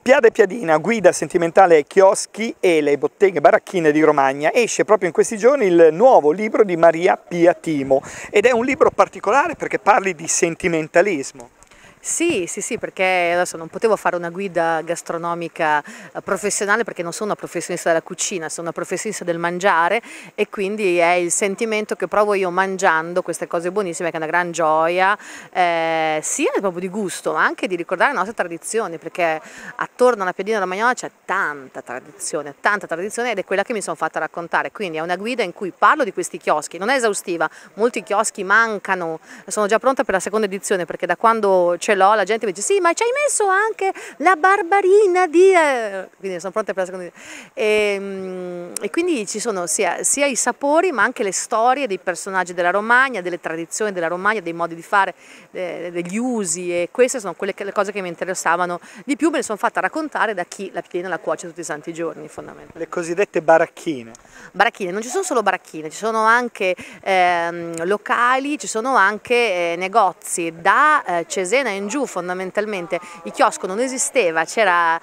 Piada e Piadina, guida sentimentale ai chioschi e le botteghe baracchine di Romagna. Esce proprio in questi giorni il nuovo libro di Maria Pia Timo ed è un libro particolare perché parli di sentimentalismo. Sì, perché adesso non potevo fare una guida gastronomica professionale perché non sono una professionista della cucina, sono una professionista del mangiare e quindi è il sentimento che provo io mangiando queste cose buonissime che è una gran gioia, sia proprio di gusto ma anche di ricordare le nostre tradizioni, perché attorno alla piadina romagnola c'è tanta tradizione ed è quella che mi sono fatta raccontare, quindi è una guida in cui parlo di questi chioschi, non è esaustiva, molti chioschi mancano, sono già pronta per la seconda edizione perché da quando ce l'ho la gente mi dice sì ma ci hai messo anche la barbarina di... quindi sono pronta per la seconda edizione e quindi ci sono sia i sapori ma anche le storie dei personaggi della Romagna, delle tradizioni della Romagna, dei modi di fare, degli usi, e queste sono le cose che mi interessavano di più, me le sono fatta raccontare da chi la piadina la cuoce tutti i santi giorni fondamentalmente. Le cosiddette baracchine. Baracchine, non ci sono solo baracchine, ci sono anche locali, ci sono anche negozi, da Cesena in giù fondamentalmente il chiosco non esisteva, c'era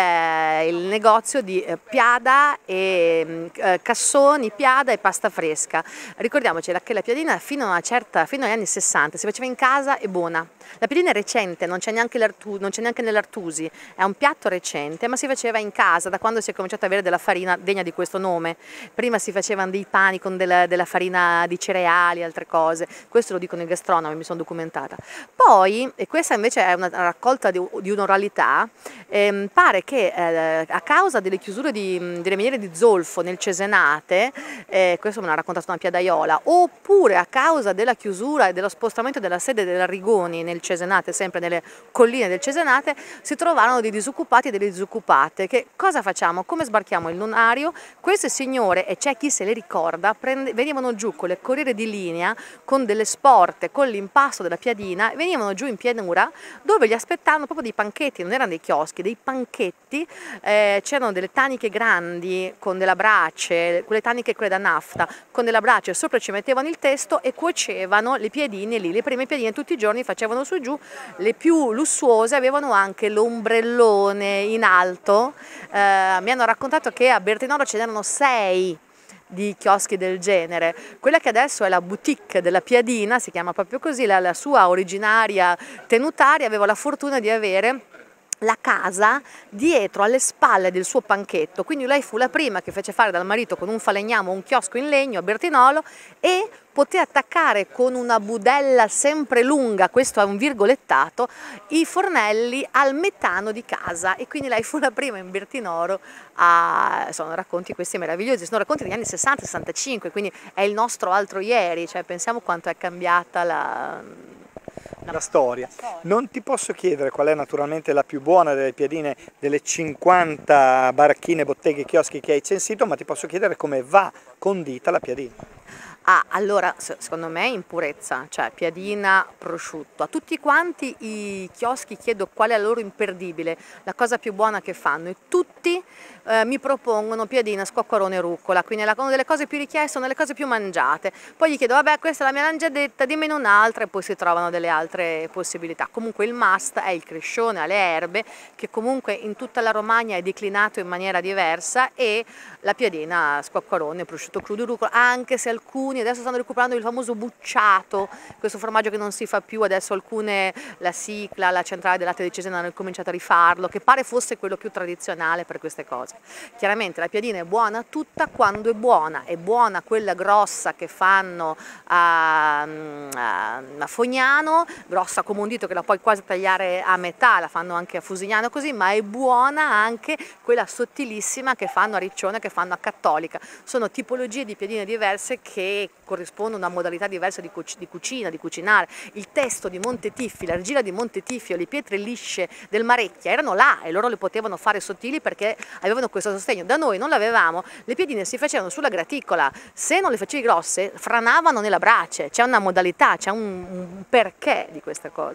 il negozio di Piada e cassoni, Piada e pasta fresca. Ricordiamoci che la piadina fino agli anni 60 si faceva in casa e buona. La piadina è recente, non c'è neanche nell'Artusi, è un piatto recente ma si faceva in casa da quando si è cominciato ad avere della farina degna di questo nome. Prima si facevano dei pani con della farina di cereali, altre cose, questo lo dicono i gastronomi, mi sono documentata. Poi, e questa invece è una raccolta di un'oralità, pare che a causa delle chiusure delle miniere di zolfo nel Cesenate, questo me l'ha raccontato una piadaiola, oppure a causa della chiusura e dello spostamento della sede dell'Arrigoni nel Cesenate, sempre nelle colline del Cesenate, si trovarono dei disoccupati e delle disoccupate. Che cosa facciamo? Come sbarchiamo il lunario? Queste signore, e c'è chi se le ricorda, venivano giù con le corriere di linea, con delle sporte, con l'impasto della piadina, venivano giù in pianura dove gli aspettavano proprio dei panchetti, non erano dei chioschi, dei panchetti, c'erano delle taniche grandi con della brace, quelle taniche quelle da nafta, con della brace, sopra ci mettevano il testo e cuocevano le piadine lì, le prime piadine tutti i giorni facevano su e giù, le più lussuose avevano anche l'ombrellone in alto, mi hanno raccontato che a Bertinoro ce n'erano 6 di chioschi del genere. Quella che adesso è la boutique della piadina, si chiama proprio così, la sua originaria tenutaria aveva la fortuna di avere la casa dietro alle spalle del suo panchetto, quindi lei fu la prima che fece fare dal marito con un falegname un chiosco in legno a Bertinolo e poté attaccare con una budella sempre lunga, questo è un virgolettato, i fornelli al metano di casa, e quindi lei fu la prima in Bertinoro sono racconti questi meravigliosi, sono racconti degli anni 60-65, quindi è il nostro altro ieri, cioè pensiamo quanto è cambiata la storia. Non ti posso chiedere qual è naturalmente la più buona delle piadine delle 50 baracchine, botteghe, chioschi che hai censito, ma ti posso chiedere come va condita la piadina. Allora, secondo me in purezza, cioè piadina, prosciutto. A tutti quanti i chioschi chiedo qual è la loro imperdibile, la cosa più buona che fanno, e tutti mi propongono piadina, squacquarone e rucola, quindi è una delle cose più richieste, sono le cose più mangiate. Poi gli chiedo, vabbè, questa è la mia langiadetta, dimmene un'altra, e poi si trovano delle altre possibilità. Comunque il must è il crescione alle erbe, che comunque in tutta la Romagna è declinato in maniera diversa, e la piadina, squacquarone, prosciutto crudo e rucola, anche se alcuni adesso stanno recuperando il famoso bucciato, questo formaggio che non si fa più, adesso alcune, la Sicla, la centrale del latte di Cesena hanno cominciato a rifarlo, che pare fosse quello più tradizionale per queste cose. Chiaramente la piadina è buona tutta quando è buona quella grossa che fanno a Fognano, grossa come un dito che la puoi quasi tagliare a metà, la fanno anche a Fusignano così, ma è buona anche quella sottilissima che fanno a Riccione, che fanno a Cattolica. Sono tipologie di piadine diverse che corrispondono a modalità diverse di cucina, di cucinare. Il testo di Montetiffi, l'argilla di Montetiffio, le pietre lisce del Marecchia erano là e loro le potevano fare sottili perché avevano questo sostegno. Da noi non l'avevamo, le piadine si facevano sulla graticola, se non le facevi grosse franavano nella brace, c'è una modalità, c'è un perché di questa cosa.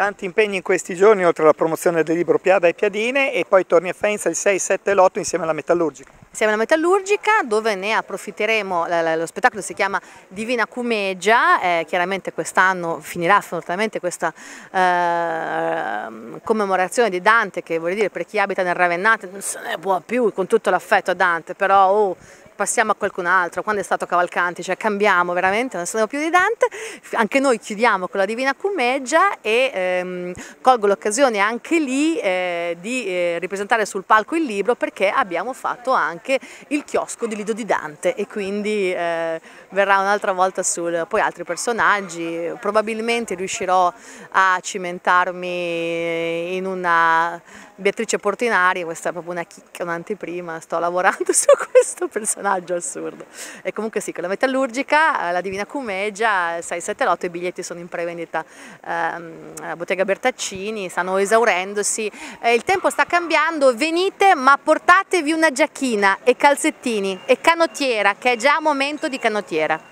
Tanti impegni in questi giorni, oltre alla promozione del libro Piada e Piadine, e poi torni a Faenza il 6, 7 e l'8 insieme alla Metallurgica. Insieme alla Metallurgica, dove ne approfitteremo. Lo spettacolo si chiama Divina Cumegia, chiaramente quest'anno finirà fortunatamente questa commemorazione di Dante, che vuol dire per chi abita nel Ravennate non se ne può più, con tutto l'affetto a Dante, però passiamo a qualcun altro. Quando è stato Cavalcanti, cioè cambiamo veramente, non sappiamo più di Dante. Anche noi chiudiamo con la Divina Commedia e colgo l'occasione anche lì di ripresentare sul palco il libro, perché abbiamo fatto anche il chiosco di Lido di Dante e quindi verrà un'altra volta poi altri personaggi. Probabilmente riuscirò a cimentarmi in una Beatrice Portinari, questa è proprio una chicca, un'anteprima, sto lavorando su questo personaggio assurdo. E comunque sì, con la Metallurgica, la Divina Commedia, 6, 7, 8, i biglietti sono in prevendita alla Bottega Bertaccini, stanno esaurendosi, il tempo sta cambiando, venite ma portatevi una giacchina e calzettini e canottiera, che è già momento di canottiera.